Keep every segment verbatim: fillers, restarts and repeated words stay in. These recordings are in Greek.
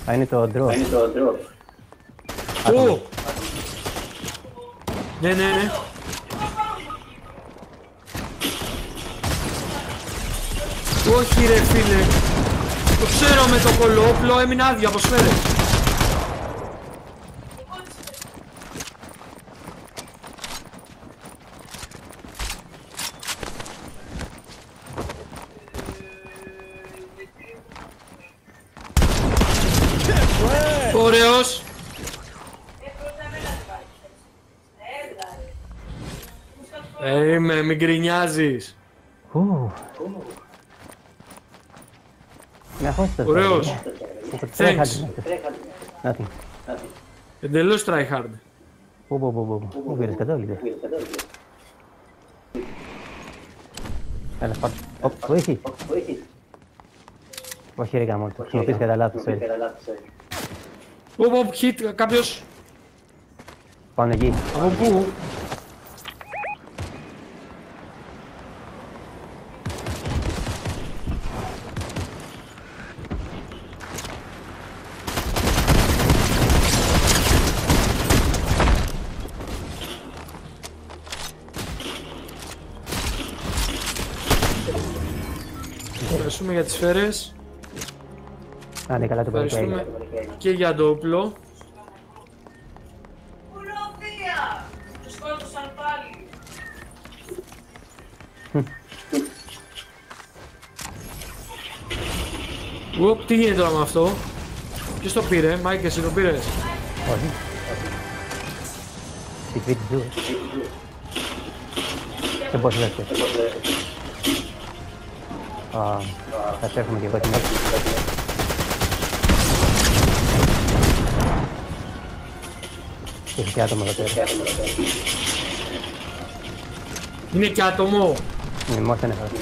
Α, είναι το drop. Είναι το drop. Ω! Ναι, ναι, ναι. Όχι ρε φίλε. Το ξέρω με το κολόπλο, έμεινε άδειο από σφαίρες. Ωραίος. Ε, είμαι, μην γκρινιάζεις. Ωραίος. Thanks. Nothing. Εντελώς tryhard. Πού, πού, πού, πού, πού πήρες κατόβλητες. Έλα, πάρ' το. Όχι. Όχι ρε γάμο, το χρησιμοποιείς κατά λάθος. Ωπ, ωπ, hit, κάποιος. Πάνω εκεί. Από πού? Ευχαριστούμε για τις σφαίρες. Α, ναι, καλά το παρακαλώ. Ευχαριστούμε και για το όπλο. Ουροφία! Τους σκότωσαν πάλι. Ωπ, τι γίνεται τώρα με αυτό? Ποιος το πήρε, Μάικ, εσύ το πήρες? Όχι. Τι κρίτης του. Σε πώς βρίσκεται. Α, θα τρέχουμε και εγώ την άλλη. Έχει και άτομο εδώ πέρα. Είναι και άτομο. Είναι μόνος ένα χαρά.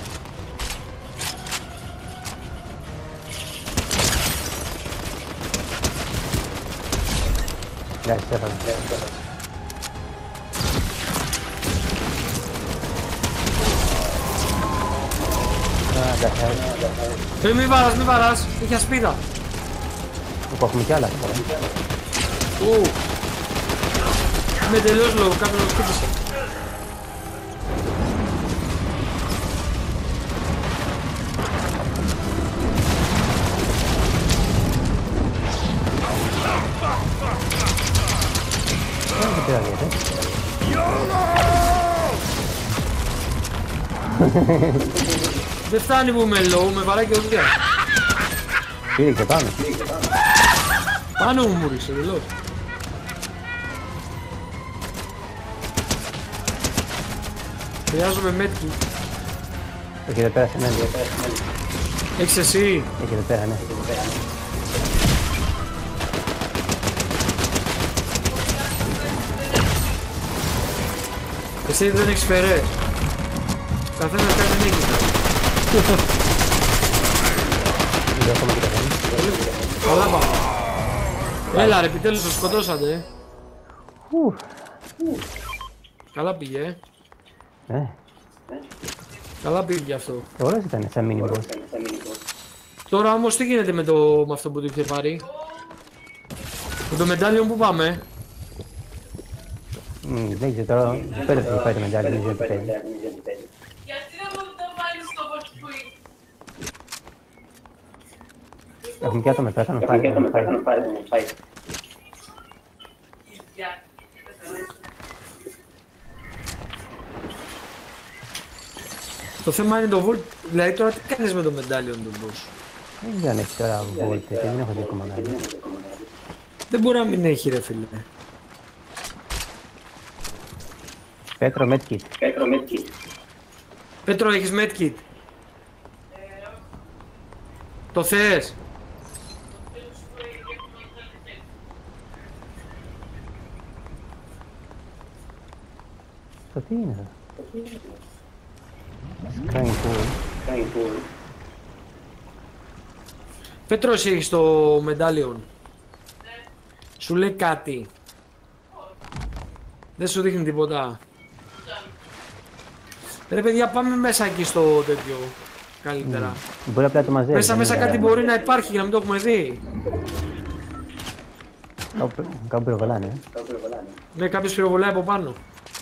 Εντάξει, έφαγα. Ε, μη βάρας, μη βάρας, έχει ασπίδα. Που έχουμε κι άλλα τώρα. Ου. Με τελείως λόγο, κάποιος το χτύπησε. Δεν πειράζει, ε. Δεν φτάνει που είμαι low, με βαράει και οδεία. Πήρε και πάνω. Πάνω μου μου ρίξε, τελώς. Χρειάζομαι μέτκι. Έχει εδώ πέρα σε μένα. Έχεις εσύ? Έχει εδώ πέρα, ναι. Εσύ δεν έχεις φερές. Καθένας κάνει νίκητα. Δεν έχουμε και τα κάνει. Καλά πάμε. Έλα ρε, επιτέλους το σκοτώσατε. Καλά πήγε, ε. Ναι. Καλά πήγε αυτό. Ωραίος ήταν σαν mini boss. Τώρα όμως τι γίνεται με, το, με αυτό που το είχε πάρει? Με το μετάλλιο που πάμε? Μμμ, δεν ξέρω τώρα, πέρα θα πάει το μετάλλιο, δεν ξέρω τι παίζει. Γιατί δεν μου το βάλεις στο watch. Έχουμε και άτομα πέρα, θα να φάει. Το θέμα είναι το volt, δηλαδή τώρα τι κάνεις με το μετάλλιο του boss? Δεν ξέρω αν έχει τώρα volt, δεν έχω δει ακόμα να δει. Δεν μπορεί να μην έχει ρε φίλε. Πέτρο, medkit. Πέτρο, έχεις medkit? Το θες? Το τι είναι εδώ? Skying pool. Πέτρο, εσύ έχεις το μετάλλιον? Σου λέει κάτι? Δεν σου δείχνει τίποτα? Ρε παιδιά, πάμε μέσα εκεί στο τέτοιο. καλύτερα. Mm. Μπορεί απλά το μαζεύει. Μέσα μέσα κάτι μπορεί να υπάρχει για να μην το έχουμε δει. Κάπου, κάπου πυροβολάνε. Ε. Ναι, κάποιος πυροβολάει από πάνω.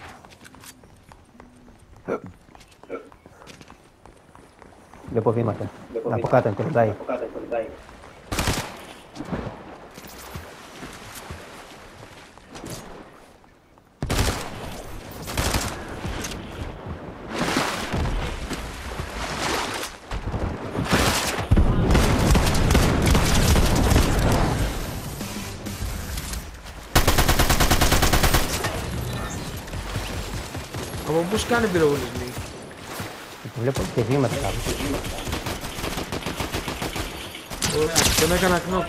Βλέπω βήματα. Από κάτω είναι κολυμπάει. Από πού κάνει πυροβολισμοί. Βλέπω και βήματα κάπου. Ωραία, τον έκανα knock.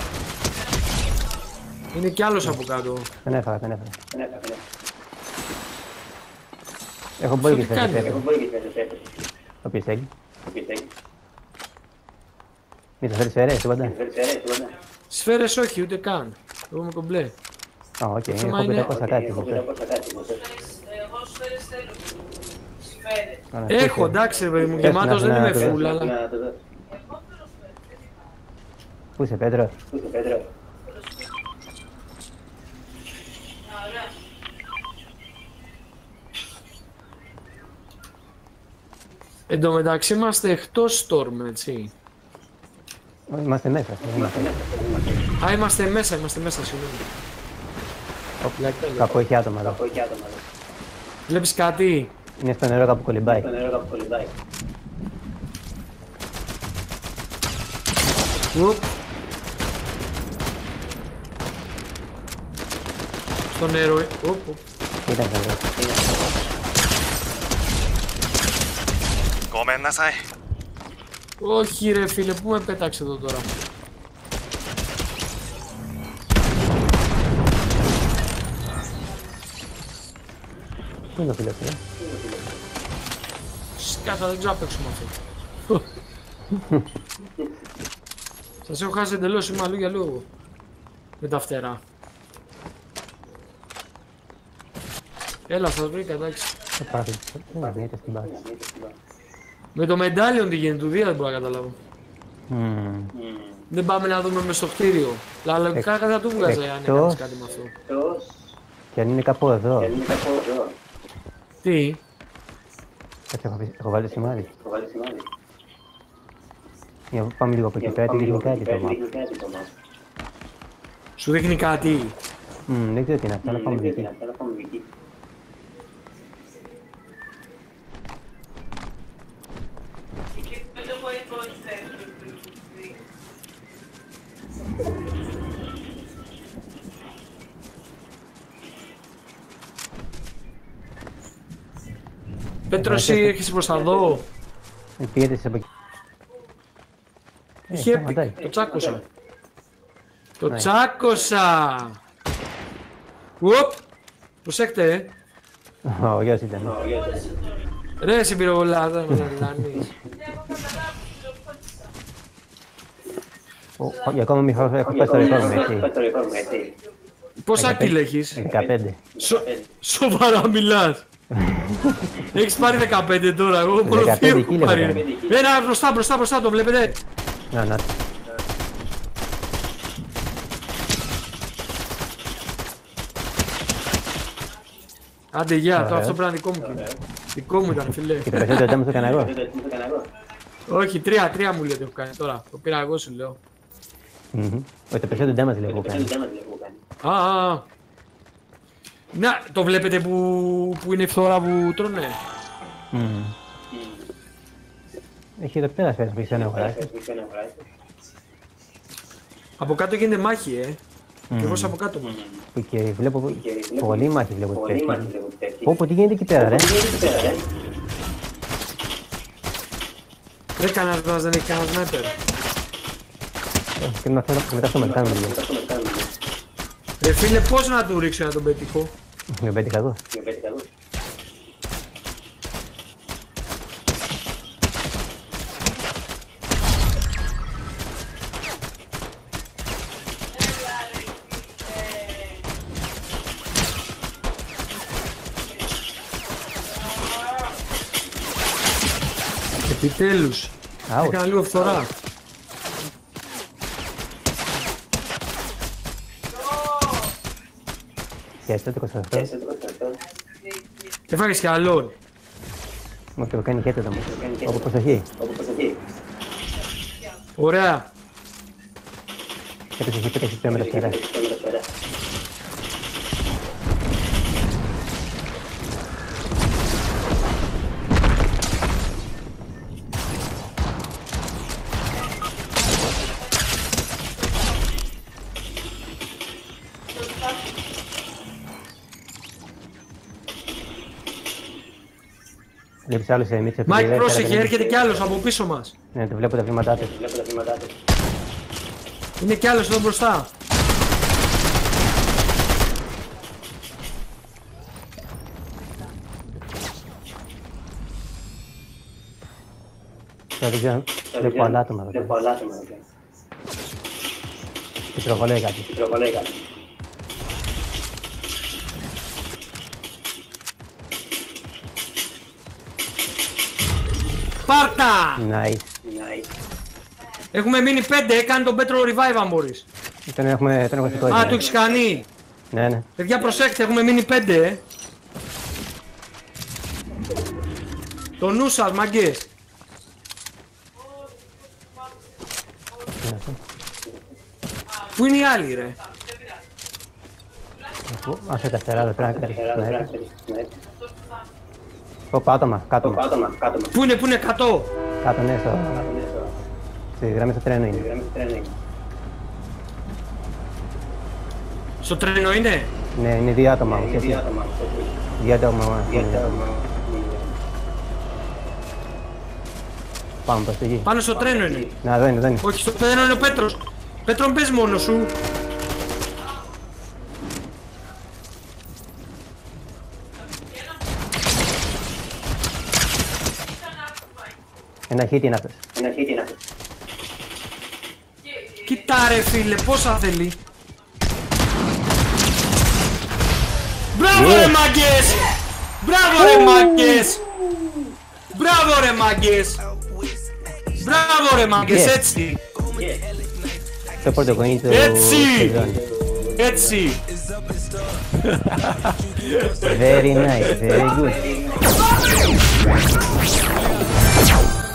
Είναι κι άλλος από κάτω. Δεν έφαγα, δεν έφαγα. Έχω μπόλικες θέσεις. Το πιεσέγγι. Μη θα θέλεις σφαίρες, τίποτα. Σφαίρες όχι, ούτε καν. Εγώ είμαι κομπλέ. Α, οκ, έχω πεντακόσια κάτι. Εγώ σφαίρες θέλω. Σφαίρες. Έχω, εντάξει ρε παιδί μου, γεμάτος δεν είμαι full, αλλά... Πού είσαι, Πέτρο? Εν τω μεταξύ είμαστε εκτός Storm, έτσι. Είμαστε μέσα. Α, είμαστε μέσα, είμαστε μέσα, συγγνώμη. Κάπου έχει άτομα εδώ. Βλέπεις κάτι? Είναι στο νερό κάπου κολυμπάει. Ουπ. Στο νερό, ε. Ουπ, ουπ. Ήταν καλό. Όχι ρε φίλε, πού με πέταξε εδώ τώρα. Πού είναι το φίλο σου, ε? Σκάτα, δεν ξέρω να παίξουμε αυτό. Σας έχω χάσει εντελώς, είμαι αλλού για λόγο. Με τα φτερά. Έλα, σας βρήκα, εντάξει. Το πάρει, δεν αρνείται στην πάση. Με το medallion τι γίνεται, του Δία δεν μπορώ να καταλάβω. Δεν πάμε να δούμε μες στο κτίριο. Λαλογικά δεν θα του βγάζε αν έκανες κάτι με αυτό. Και αν είναι κάπου εδώ. Τι? Κάτσε, έχω, έχω βάλει σημάδι. Για να πάμε λίγο από εκεί πέρα, τι δείχνει κάτι το map. Σου δείχνει κάτι. Mm, δεν ξέρω τι είναι αυτό, αλλά πάμε εκεί. Πέτρο, εσύ έρχεσαι προς τα δω. Πήγαινε από εκεί. Είχε epic, το τσάκωσα. Το τσάκωσα! Ουπ! Προσέξτε, ε. Ο γιος ήταν. Ρε εσύ πυροβολά, δεν με λάνεις. Για ακόμα μη έχω πέσει το ρεκόρ μου, έτσι. Πόσα κιλ έχεις? δεκαπέντε. Σοβαρά μιλάς. Έχεις πάρει δεκαπέντε τώρα, εγώ μόνο δύο έχω πάρει. Ένα μπροστά, μπροστά, μπροστά, το βλέπετε? Να, να. Άντε γεια, το αυτό πρέπει να δικό μου. Δικό μου ήταν, φίλε. Και το περισσότερο δεν μου το έκανα εγώ. Όχι, τρία, τρία μου λέει το έχω κάνει τώρα. Το πήρα εγώ σου λέω. Όχι, το περισσότερο damage λέω εγώ κάνει. Α, α. Να, το βλέπετε που, που είναι η φθορά που τρώνε. Έχει εδώ πέρα σφαίρες που έχεις ένα αγοράσει. Από κάτω γίνεται μάχη, ε. Και εγώ από κάτω μου. Και βλέπω πολύ μάχη βλέπω ότι πέφτει. Πω πω, τι γίνεται εκεί πέρα, ρε. Δεν κανένας μας δεν έχει κανένα σνάιπερ. Πρέπει να θέλω μετά στο μερκάνο λίγο. Ρε φίλε, πώς να του ρίξω να τον πετύχω? Με πέτυχα εγώ. Επιτέλους. Out. Έκανα λίγο φθορά. Πιάσε το είκοσι οκτώ. Έφαγες κι άλλο. Μου το κάνει και έτοιμο. Όπου προσοχή. Ωραία. Έπαιξε εκεί, πέταξε πιο μεταφτερά. Βλέπεις άλλος σε μίτσα. Μάικ, πρόσεχε, έρχεται κι άλλος από πίσω μας. Ναι, το βλέπω τα βήματά του. Είναι κι άλλος εδώ μπροστά. Τώρα δεν ξέρω, βλέπω άλλα άτομα εδώ πέρα. Και τροβολέει κάτι. Πάρτα! Nice. Έχουμε μείνει πέντε, έκανε τον Πέτρο revive αν μπορείς. Τον έχουμε, τον έχω σηκώσει. Α, το έχεις κάνει. Ναι, ναι. Παιδιά προσέξτε, έχουμε μείνει πέντε, ε. Το νου σας, μαγκές. Πού είναι οι άλλοι, ρε? Άσε τα φτερά, δεν πρέπει να κάνεις. Πω, κάτω μας, κάτω μας. Πού είναι, πού είναι, κατώ. Κάτω, ναι, στο... Στη γραμμή στο τρένο είναι. Στο τρένο είναι. Ναι, είναι δύο άτομα. Δύο άτομα. Πάμε προς τη γη. Πάνω στο τρένο είναι. Να, εδώ είναι, εδώ είναι. Όχι, στο τρένο είναι ο Πέτρος. Πέτρο, μπες μόνος σου. Ένα hit είναι αυτός. Κοίτα ρε φίλε, πόσα θέλει. Μπράβο ρε μάγκες! Μπράβο ρε μάγκες! Μπράβο ρε μάγκες! Μπράβο ρε μάγκες, έτσι! Το πρωτοκονί του... Έτσι! Έτσι! Very nice, very good.